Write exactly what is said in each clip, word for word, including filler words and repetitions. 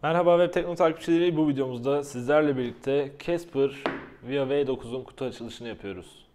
Merhaba web tekno takipçileri, bu videomuzda sizlerle birlikte Casper Via V dokuzun kutu açılışını yapıyoruz.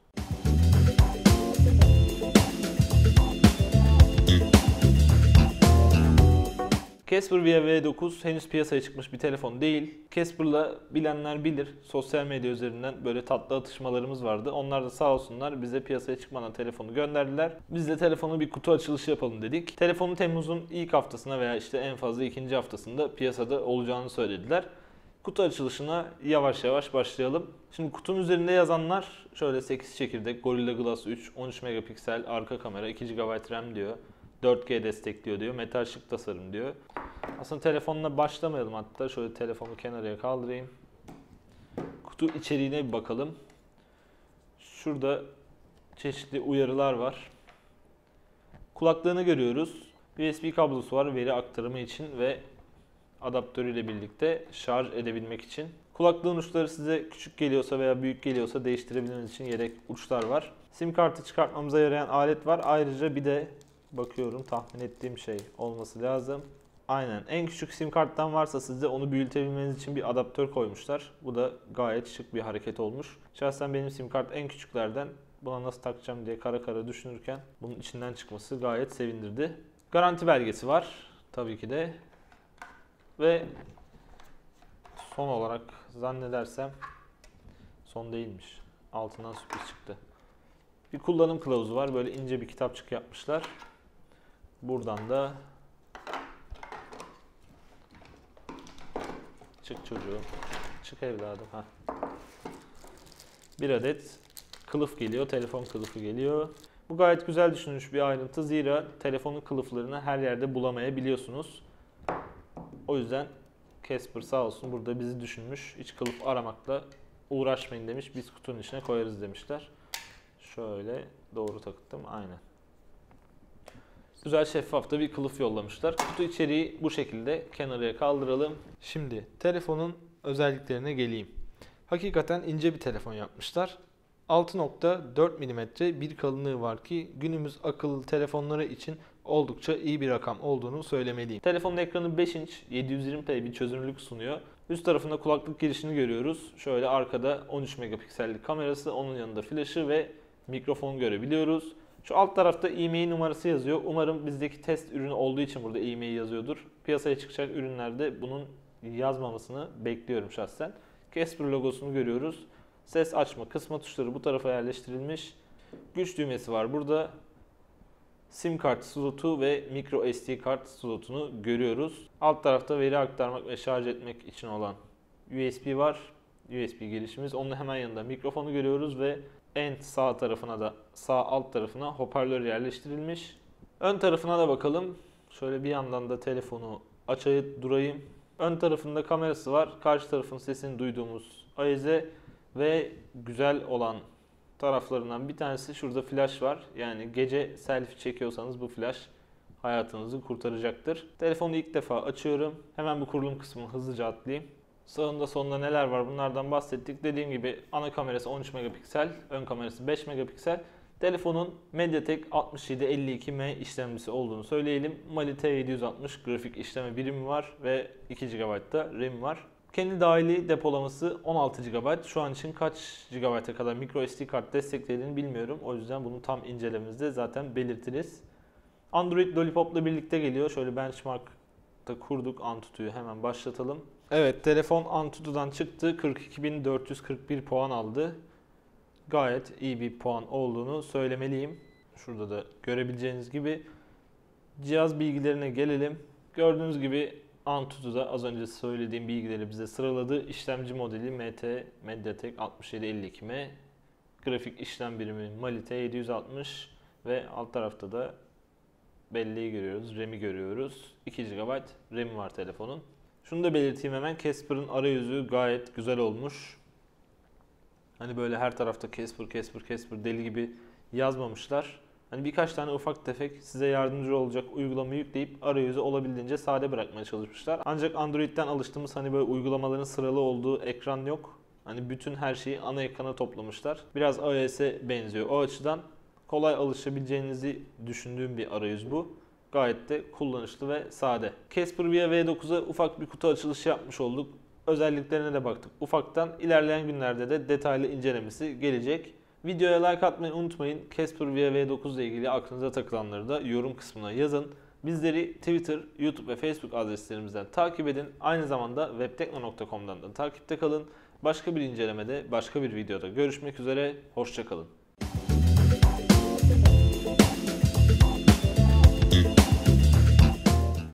Casper Via V dokuz henüz piyasaya çıkmış bir telefon değil. Casper'la bilenler bilir. Sosyal medya üzerinden böyle tatlı atışmalarımız vardı. Onlar da sağ olsunlar bize piyasaya çıkmadan telefonu gönderdiler. Biz de telefonu bir kutu açılışı yapalım dedik. Telefonu Temmuz'un ilk haftasına veya işte en fazla ikinci haftasında piyasada olacağını söylediler. Kutu açılışına yavaş yavaş başlayalım. Şimdi kutunun üzerinde yazanlar şöyle: sekiz çekirdek, Gorilla Glass üç, on üç megapiksel arka kamera, iki gigabayt RAM diyor. dört G destekliyor diyor. Metal şık tasarım diyor. Aslında telefonla başlamayalım, hatta şöyle telefonu kenarıya kaldırayım. Kutu içeriğine bir bakalım. Şurada çeşitli uyarılar var. Kulaklığını görüyoruz. U S B kablosu var veri aktarımı için ve adaptörüyle birlikte şarj edebilmek için. Kulaklığın uçları size küçük geliyorsa veya büyük geliyorsa değiştirebilmeniz için yedek uçlar var. SIM kartı çıkartmamıza yarayan alet var. Ayrıca bir de bakıyorum, tahmin ettiğim şey olması lazım. Aynen, en küçük sim karttan varsa sizde onu büyütebilmeniz için bir adaptör koymuşlar. Bu da gayet şık bir hareket olmuş. Şahsen benim sim kart en küçüklerden, buna nasıl takacağım diye kara kara düşünürken bunun içinden çıkması gayet sevindirdi. Garanti belgesi var tabii ki de. Ve son olarak zannedersem son değilmiş. Altından sürpriz çıktı. Bir kullanım kılavuzu var. Böyle ince bir kitapçık yapmışlar. Buradan da çık çocuğum, çık evladım. Heh. Bir adet kılıf geliyor, telefon kılıfı geliyor. Bu gayet güzel düşünülmüş bir ayrıntı. Zira telefonun kılıflarını her yerde bulamayabiliyorsunuz. O yüzden Casper sağ olsun burada bizi düşünmüş. Hiç kılıf aramakla uğraşmayın demiş. Biz kutunun içine koyarız demişler. Şöyle doğru takıttım, aynen. Güzel şeffaf da bir kılıf yollamışlar. Kutu içeriği bu şekilde, kenarıya kaldıralım. Şimdi telefonun özelliklerine geleyim. Hakikaten ince bir telefon yapmışlar. altı nokta dört milimetre bir kalınlığı var ki günümüz akıllı telefonları için oldukça iyi bir rakam olduğunu söylemeliyim. Telefonun ekranı beş inç, yedi yüz yirmi p bir çözünürlük sunuyor. Üst tarafında kulaklık girişini görüyoruz. Şöyle arkada on üç megapiksellik kamerası, onun yanında flaşı ve mikrofon görebiliyoruz. Şu alt tarafta I M E I numarası yazıyor. Umarım bizdeki test ürünü olduğu için burada I M E I yazıyordur. Piyasaya çıkacak ürünlerde bunun yazmamasını bekliyorum şahsen. Casper logosunu görüyoruz. Ses açma, kısma tuşları bu tarafa yerleştirilmiş. Güç düğmesi var burada. SIM kart slotu ve micro S D kart slotunu görüyoruz. Alt tarafta veri aktarmak ve şarj etmek için olan U S B var. U S B girişimiz. Onun hemen yanında mikrofonu görüyoruz ve en sağ tarafına da, sağ alt tarafına hoparlör yerleştirilmiş. Ön tarafına da bakalım. Şöyle bir yandan da telefonu açayıp durayım. Ön tarafında kamerası var. Karşı tarafın sesini duyduğumuz avize ve güzel olan taraflarından bir tanesi şurada flash var. Yani gece selfie çekiyorsanız bu flash hayatınızı kurtaracaktır. Telefonu ilk defa açıyorum. Hemen bu kurulum kısmını hızlıca atlayayım. Sağında solunda neler var bunlardan bahsettik. Dediğim gibi ana kamerası on üç megapiksel, ön kamerası beş megapiksel. Telefonun MediaTek altmış yedi elli iki M işlemcisi olduğunu söyleyelim. Mali T yedi yüz altmış grafik işleme birimi var ve iki gigabayt da RAM var. Kendi dahili depolaması on altı gigabayt. Şu an için kaç gigabayta kadar micro S D kart desteklediğini bilmiyorum. O yüzden bunu tam incelememizde zaten belirtiriz. Android Lollipop'la birlikte geliyor. Şöyle benchmark'ta kurduk Antutu'yu, hemen başlatalım. Evet, telefon Antutu'dan çıktı. kırk iki bin dört yüz kırk bir puan aldı. Gayet iyi bir puan olduğunu söylemeliyim. Şurada da görebileceğiniz gibi. Cihaz bilgilerine gelelim. Gördüğünüz gibi Antutu'da az önce söylediğim bilgileri bize sıraladı. İşlemci modeli M T MediaTek altmış yedi elli iki M. Grafik işlem birimi Mali T yedi yüz altmış ve alt tarafta da belleği görüyoruz, RAM'i görüyoruz. iki gigabayt RAM var telefonun. Şunu da belirteyim hemen, Casper'ın arayüzü gayet güzel olmuş. Hani böyle her tarafta Casper, Casper, Casper deli gibi yazmamışlar. Hani birkaç tane ufak tefek size yardımcı olacak uygulamayı yükleyip arayüzü olabildiğince sade bırakmaya çalışmışlar. Ancak Android'den alıştığımız hani böyle uygulamaların sıralı olduğu ekran yok. Hani bütün her şeyi ana ekrana toplamışlar. Biraz iOS'e benziyor. O açıdan kolay alışabileceğinizi düşündüğüm bir arayüz bu. Gayet de kullanışlı ve sade. Casper V R V dokuza ufak bir kutu açılışı yapmış olduk. Özelliklerine de baktık ufaktan. İlerleyen günlerde de detaylı incelemesi gelecek. Videoya like atmayı unutmayın. Casper V R V dokuz ile ilgili aklınıza takılanları da yorum kısmına yazın. Bizleri Twitter, YouTube ve Facebook adreslerimizden takip edin. Aynı zamanda webtekno nokta com'dan da takipte kalın. Başka bir incelemede, başka bir videoda görüşmek üzere. Hoşça kalın.